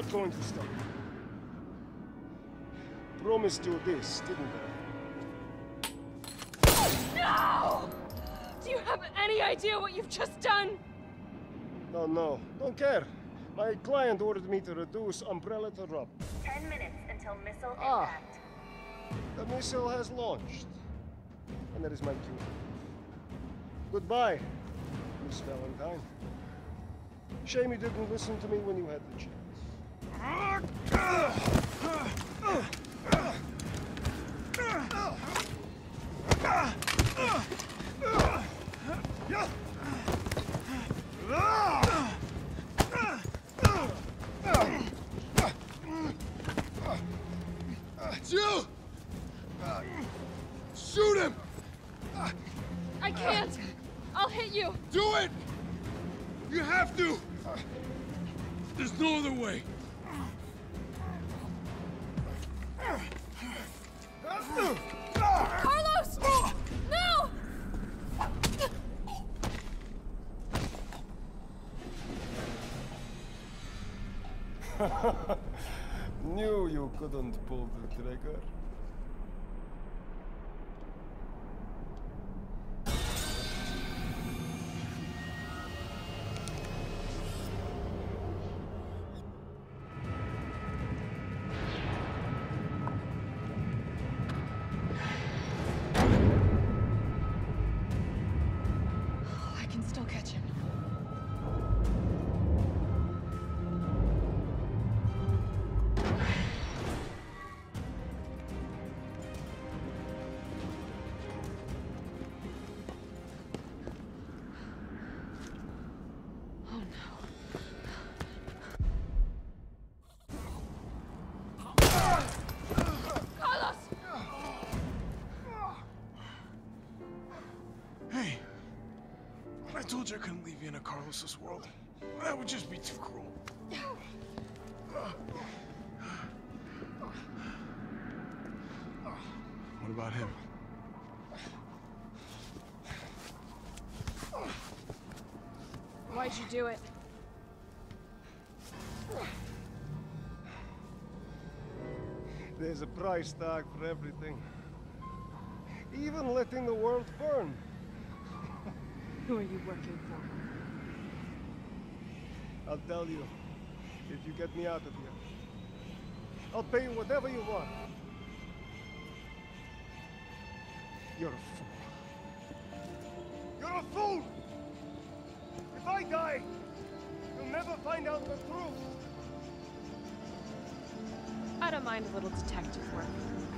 not going to stop. Promised you this, didn't I? No! Do you have any idea what you've just done? No. Don't care. My client ordered me to reduce Umbrella to rub. 10 minutes until missile impact. The missile has launched. And that is my cue. Goodbye, Miss Valentine. Shame you didn't listen to me when you had the chance. It's you! Shoot him! I can't! I'll hit you! Do it! You have to! There's no other way. Carlos! No! Knew you couldn't pull the trigger. I can still catch him. Hey, I told you I couldn't leave you in a Carlos's world. That would just be too cruel. What about him? Why'd you do it? There's a price tag for everything. Even letting the world burn. Who are you working for? I'll tell you, if you get me out of here. I'll pay you whatever you want. You're a fool. You're a fool! If I die, you'll never find out the truth. I don't mind a little detective work.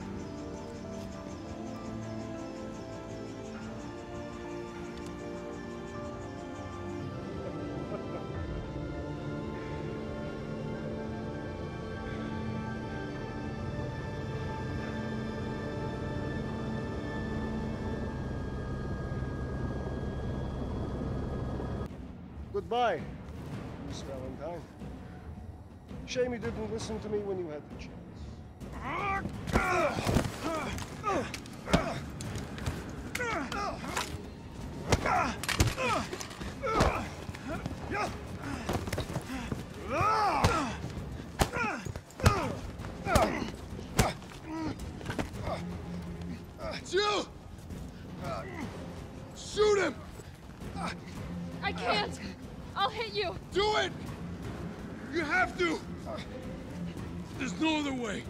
Goodbye, Miss Valentine. Shame you didn't listen to me when you had the chance. It's you! Shoot him! I can't! I'll hit you! Do it! You have to! There's no other way.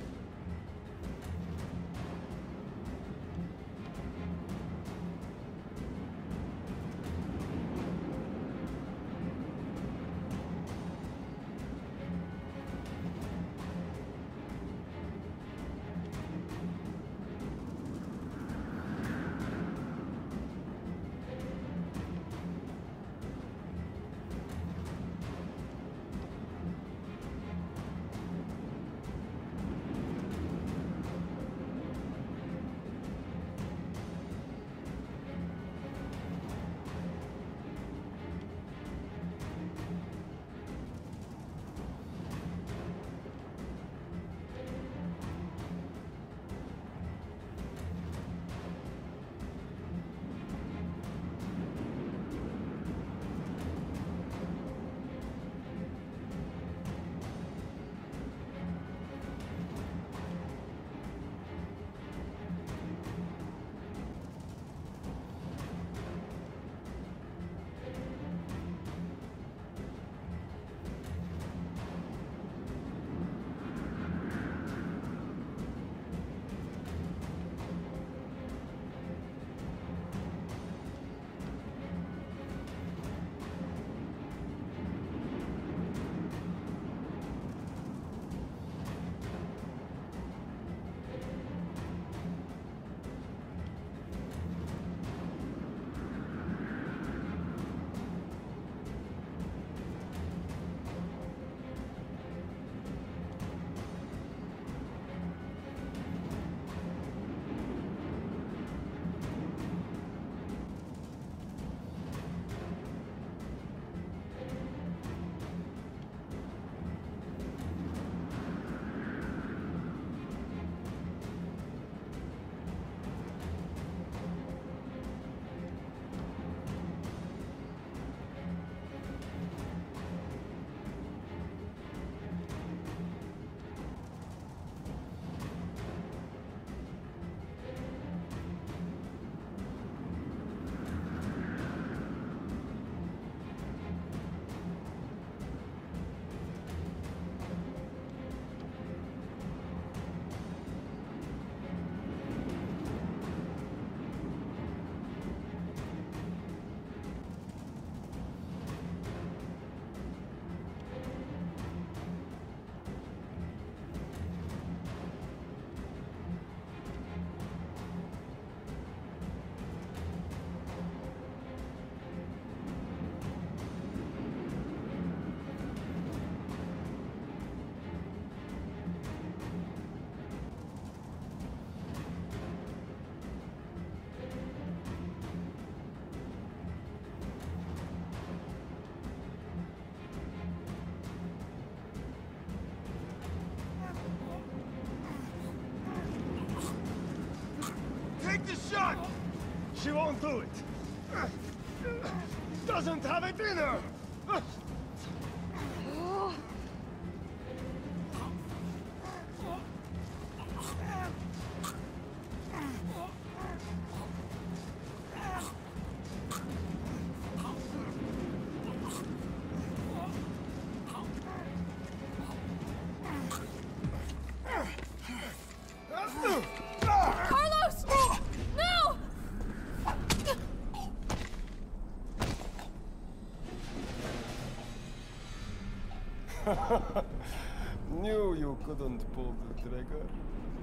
shot! She won't do it. Doesn't have it in her. Carlos! No! Knew you couldn't pull the trigger.